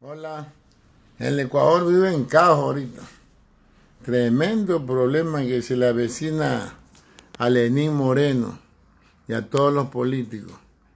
Hola, el Ecuador vive en caos ahorita. Tremendo problema que se le avecina a Lenín Moreno y a todos los políticos.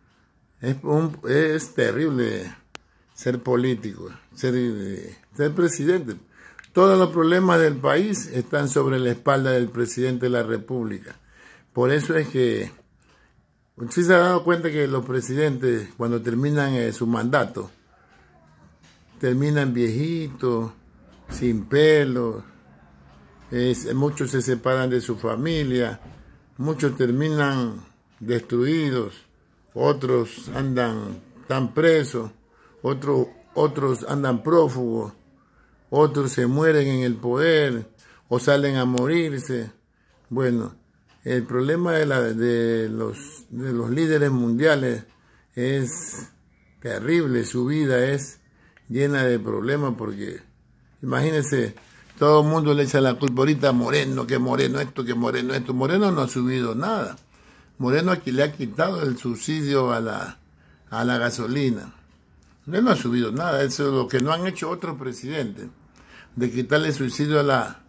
Es terrible ser político, ser presidente. Todos los problemas del país están sobre la espalda del presidente de la República. Por eso es que, ¿sí se ha dado cuenta que los presidentes, cuando terminan su mandato, terminan viejitos, sin pelo, muchos se separan de su familia, muchos terminan destruidos, otros están presos, otros andan prófugos, otros se mueren en el poder o salen a morirse. Bueno, el problema de los líderes mundiales es terrible, su vida es llena de problemas porque, imagínense, todo el mundo le echa la culpa ahorita a Moreno, que Moreno esto, que Moreno esto. Moreno no ha subido nada. Moreno aquí le ha quitado el subsidio a la gasolina. Él no ha subido nada, eso es lo que no han hecho otros presidentes, de quitarle el subsidio a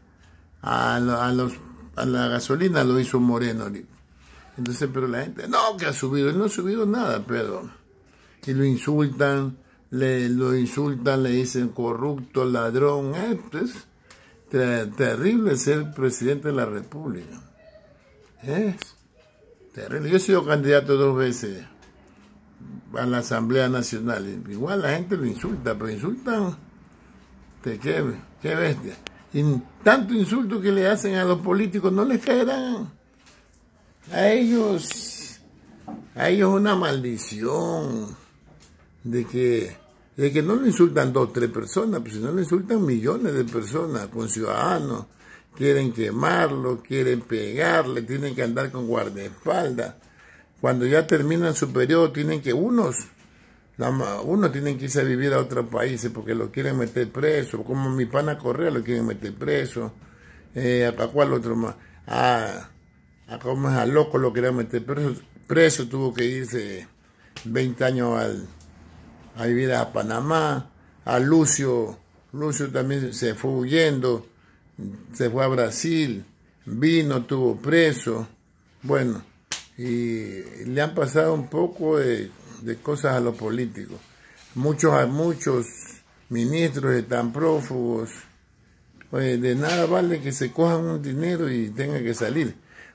la gasolina, lo hizo Moreno ahorita. Entonces, pero la gente, no, que ha subido, él no ha subido nada, pero, y lo insultan, le dicen corrupto, ladrón. Es terrible ser presidente de la República. Es terrible. Yo he sido candidato 2 veces a la Asamblea Nacional. Igual la gente lo insulta, pero insultan, qué bestia. Y tanto insulto que le hacen a los políticos, no les caerán a ellos una maldición de que no lo insultan 2 o 3 personas, pues sino lo insultan millones de personas, con ciudadanos, quieren quemarlo, quieren pegarle, tienen que andar con guardaespaldas. Cuando ya terminan su periodo, unos tienen que irse a vivir a otros países porque lo quieren meter preso, como mi pana Correa lo quieren meter preso, ¿a cuál otro más? Como es a Loco lo querían meter preso, tuvo que irse 20 años a vivir a Panamá. A Lucio también se fue huyendo, se fue a Brasil, vino, tuvo preso. Bueno, y le han pasado un poco de cosas a los políticos. Muchos ministros están prófugos. Oye, de nada vale que se cojan un dinero y tengan que salir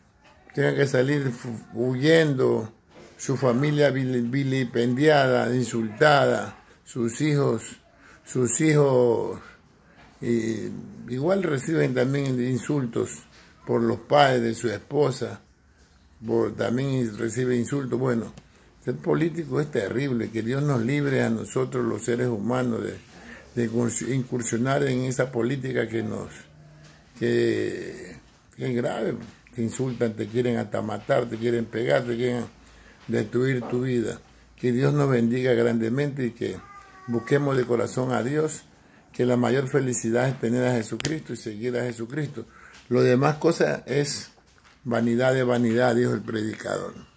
huyendo, su familia vilipendiada, insultada, sus hijos igual reciben también insultos por los padres de su esposa, también recibe insultos. Bueno, ser político es terrible, que Dios nos libre a nosotros los seres humanos de incursionar en esa política que es grave. Te insultan, te quieren hasta matar, te quieren pegar, te quieren destruir tu vida. Que Dios nos bendiga grandemente y que busquemos de corazón a Dios, que la mayor felicidad es tener a Jesucristo y seguir a Jesucristo. Lo demás cosas es vanidad de vanidad, dijo el predicador.